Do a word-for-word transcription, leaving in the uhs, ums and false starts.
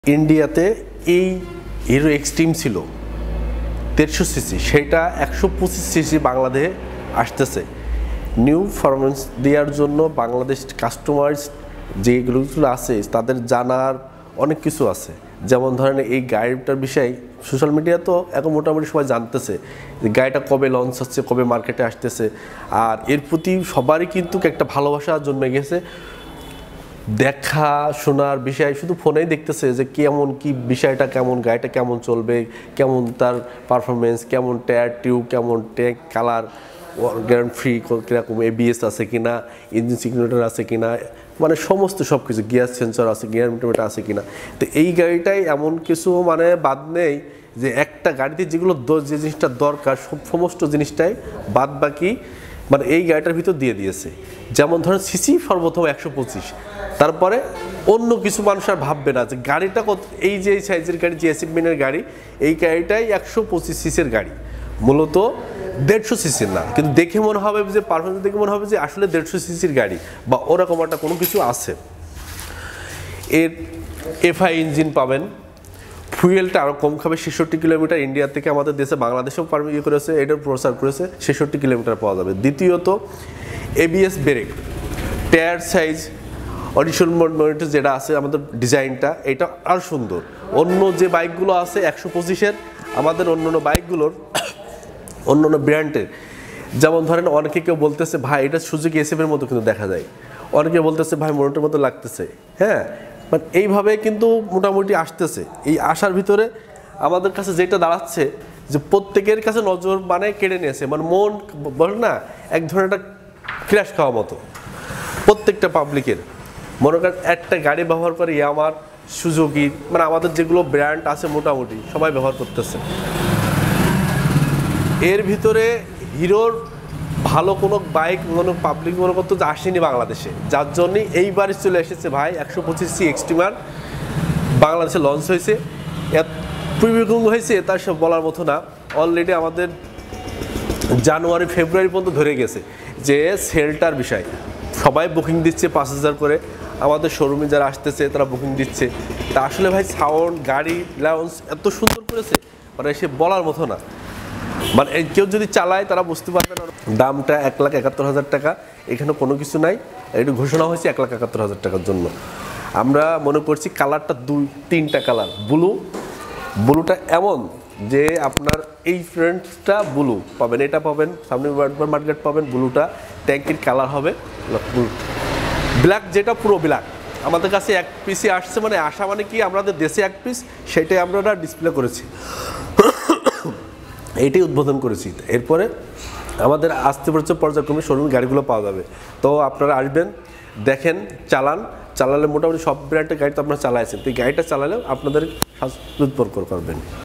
ইন্ডিয়াতে এই hero extreme ছিল দেড়শো সিসি, সেটা একশো পঁচিশ সিসি বাংলাদেশে আসতেছে। নিউ পারফরমেন্স দেওয়ার জন্য বাংলাদেশ কাস্টমার্স যেগুলো আছে তাদের জানার অনেক কিছু আছে। যেমন ধরেন এই গাড়িটার বিষয়ে সোশ্যাল মিডিয়া তো এখন মোটামুটি সবাই জানতেছে যে গাড়িটা কবে লঞ্চ হচ্ছে, কবে মার্কেটে আসতেছে, আর এর প্রতি সবারই কিন্তু একটা ভালোবাসা জন্মে গেছে। দেখা শোনার বিষয় শুধু ফোনেই দেখতেছে যে কেমন কি বিষয়টা, কেমন গাড়িটা কেমন চলবে, কেমন তার পারফরমেন্স, কেমন টায়ার টিউব, কেমন ট্যাঙ্ক কালার, গ্যারান্টি ফ্রি কীরকম, এবিএস আছে কিনা, ইঞ্জিন সিগনেটর আছে কিনা, মানে সমস্ত সব কিছু, গিয়ার সেন্সর আছে, গিয়ার মিটার আছে কিনা। তো এই গাড়িটাই এমন কিছু মানে বাদ নেই যে একটা গাড়িতে যেগুলো যে জিনিসটা দরকার সমস্ত জিনিসটাই বাদ বাকি মানে এই গাড়িটার ভিতর দিয়ে দিয়েছে। যেমন ধরেন সিসি সর্বপ্রথম একশো পঁচিশ, তারপরে অন্য কিছু মানুষ আর ভাববে না যে গাড়িটা কত, এই যে এই সাইজের গাড়ি, যে অ্যাচিভমেন্টের গাড়ি, এই গাড়িটাই একশো পঁচিশ সিসির গাড়ি, মূলত দেড়শো সিসির না। কিন্তু দেখে মনে হবে যে পারফরমেন্স দেখে মনে হবে যে আসলে দেড়শো সিসির গাড়ি বা ওরকম একটা কোনো কিছু আছে। এর এফআই ইঞ্জিন পাবেন, ফুয়েলটা আরও কম খাবে, ছেষট্টি কিলোমিটার ইন্ডিয়া থেকে আমাদের দেশে বাংলাদেশেও ইয়ে করেছে, এটার প্রচার করেছে, ছেষট্টি কিলোমিটার পাওয়া যাবে। দ্বিতীয়ত ABS brake, tyre size, audition monitor যেটা আছে আমাদের ডিজাইনটা, এটা আর সুন্দর। অন্য যে বাইকগুলো আছে একশো পঁচিশের, আমাদের অন্য অন্য বাইকগুলোর অন্য অন্য ব্র্যান্ডের, যেমন ধরেন অনেকে কেউ বলতেছে ভাই এটা সুজুকি এসএফের মতো কিন্তু দেখা যায়, অনেকে বলতেছে ভাই মনিটরের মতো লাগতেছে, হ্যাঁ, বাট এইভাবে কিন্তু মোটামুটি আসতেছে। এই আসার ভিতরে আমাদের কাছে যেটা দাঁড়াচ্ছে যে প্রত্যেকের কাছে নজর মানে কেড়ে নিয়েছে, মানে মন বল না এক ধরনের একটা ক্র্যাশ খাওয়া মতো প্রত্যেকটা পাবলিকের। মনে করেন একটা গাড়ি ব্যবহার করে আমার সুজুকি, মানে আমাদের যেগুলো ব্র্যান্ড আছে মোটামুটি সবাই ব্যবহার করতেছে। এর ভিতরে হিরোর ভালো কোনো বাইক কোনো পাবলিক মনে করতো যে আসেনি বাংলাদেশে, যার জন্যই এইবারই চলে এসেছে ভাই একশো পঁচিশ সি এক্সট্রিমার বাংলাদেশে লঞ্চ হয়েছে। প্রিভিউ হয়েছে তার সব বলার মতো না। অলরেডি আমাদের জানুয়ারি ফেব্রুয়ারি পর্যন্ত ধরে গেছে যে সেলটার বিষয়, সবাই বুকিং দিচ্ছে পাঁচ হাজার করে, আমাদের শোরুমে যারা আসতেছে তারা বুকিং দিচ্ছে। তা আসলে ভাই সাউন্ড, গাড়ি, লঞ্চ এত সুন্দর করেছে মানে সে বলার মতো না। মানে কেউ যদি চালায় তারা বুঝতে পারবে না। দামটা এক লাখ একাত্তর হাজার টাকা, এখানে কোনো কিছু নাই, এটা ঘোষণা হয়েছে এক লাখ একাত্তর হাজার টাকার জন্য। আমরা মনে করছি কালারটা দুই তিনটা কালার, ব্লু, ব্লুটা এমন যে আপনার এই ফ্রেন্ডসটা ব্লু পাবেন, এটা পাবেন, সামনে মার্কেট পাবেন, ব্লুটা ট্যাঙ্কির কালার হবে ব্ল্যাক, যেটা পুরো ব্ল্যাক। আমাদের কাছে এক পিসই আসছে, মানে আসা মানে কি আমাদের দেশে এক পিস, সেটাই আমরা ডিসপ্লে করেছি, এইটাই উদ্বোধন করেছি। এরপরে আমাদের আসতে পড়ছে পর্যায়ক্রমে শোরুমে গাড়িগুলো পাওয়া যাবে। তো আপনারা আসবেন, দেখেন, চালান, চালালে মোটামুটি সব ব্র্যান্ডের গাড়ি তো আপনারা চালাইছেন, তো এই গাড়িটা চালালেও আপনাদের সাশ্রয় করবেন।